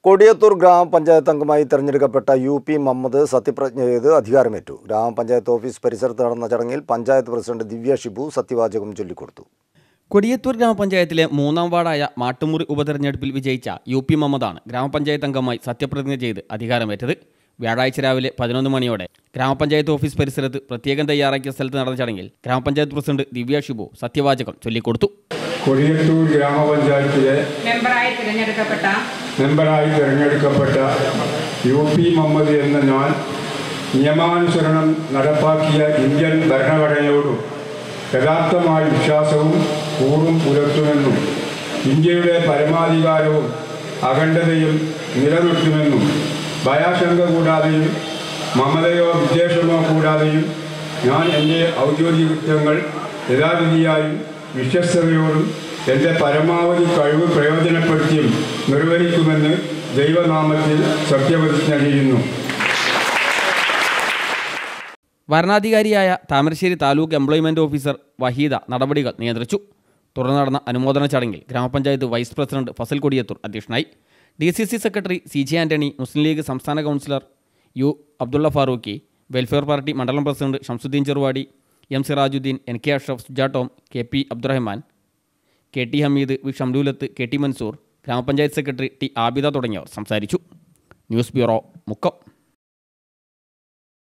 കൊടിയത്തൂർ ഗ്രാമപഞ്ചായത്ത് അംഗമായി തെരഞ്ഞെടുക്കപ്പെട്ട യു.പി. മുഹമ്മദ് സത്യപ്രതിജ്ഞ ചെയ്ത് അധികാരമേറ്റു. ഗ്രാമപഞ്ചായത്ത് ഓഫീസ് പരിസരത്ത് നടന്ന ചടങ്ങിൽ പഞ്ചായത്ത് പ്രസിഡന്റ് ദിവ്യ ഷിബു സത്യവാചകം ചൊല്ലിക്കൊടുത്തു. കൊടിയത്തൂർ ഗ്രാമപഞ്ചായത്തിലെ 3-ാം വാർഡായ മാട്ടുമുറി ഉപതെരഞ്ഞെടുപ്പിൽ വിജയിച്ച യു.പി. മുഹമ്മദാണ് ഗ്രാമപഞ്ചായത്ത് അംഗമായി സത്യപ്രതിജ്ഞ ചെയ്ത് അധികാരമേറ്റത്. വ്യാഴാഴ്ച രാവിലെ 11 മണിയോടെ ഗ്രാമപഞ്ചായത്ത് ഓഫീസ് പരിസരത്ത് പ്രത്യേകം തയ്യാറാക്കിയ സ്ഥലത്ത് നടന്ന ചടങ്ങിൽ ഗ്രാമപഞ്ചായത്ത് പ്രസിഡന്റ് ദിവ്യ ഷിബു സത്യവാചകം ചൊല്ലിക്കൊടുത്തു. കൊടിയത്തൂർ ഗ്രാമപഞ്ചായത്തിലെ മെമ്പറായി തിരഞ്ഞെടുക്കപ്പെട്ട യു.പി. മുഹമ്മദ് എന്ന ഞാൻ നിയമാനുസരണം നടപ്പാക്കിയ ഇന്ത്യൻ ഭരണഘടനയോടും യഥാർത്ഥമായ വിശ്വാസവും കൂറും പുലർത്തുമെന്നും ഇന്ത്യയുടെ പരമാധികാരവും അഖണ്ഡതയും നിലനിർത്തുമെന്നും ഭയാശങ്ക കൂടാതെയും മമതയോ വിദ്വേഷമോ കൂടാതെയും ഞാൻ എൻ്റെ ഔദ്യോഗിക കൃത്യങ്ങൾ യഥാവിധിയായും വിശ്വസ്തയോടും എൻ്റെ പരമാവധി കഴിവ് പ്രയോജനപ്പെടുത്തിയും നിർവഹിക്കുമെന്ന് ദൈവനാമത്തിൽ സത്യപ്രതിജ്ഞ ചെയ്യുന്നു. വരണാധികാരിയായ താമരശ്ശേരി താലൂക്ക് എംപ്ലോയ്മെൻറ്റ് ഓഫീസർ വഹീദ നടപടികൾ നിയന്ത്രിച്ചു. തുടർന്ന് നടന്ന അനുമോദന ചടങ്ങിൽ ഗ്രാമപഞ്ചായത്ത് വൈസ് പ്രസിഡന്റ് ഫസൽ കൊടിയത്തൂർ അധ്യക്ഷനായി. DCC secretary CJ Antony, Muslim League സംസ്ഥാന കൗൺസിലർ U അബ്ദുള്ള ഫാറൂഖി, വെൽഫെയർ പാർട്ടി മണ്ഡലം president Shamsuddeen Cheruvadi, M Sirajuddeen, NK Ashraf, സുജാട്ടോം, KP Abdurahman, KT Hameed, V Shamlulath, KT Mansoor, ഗ്രാമപഞ്ചായത്ത് സെക്രട്ടറി T ആബിദ തുടങ്ങിയവർ സംസാരിച്ചു. News bureau, Mukkam.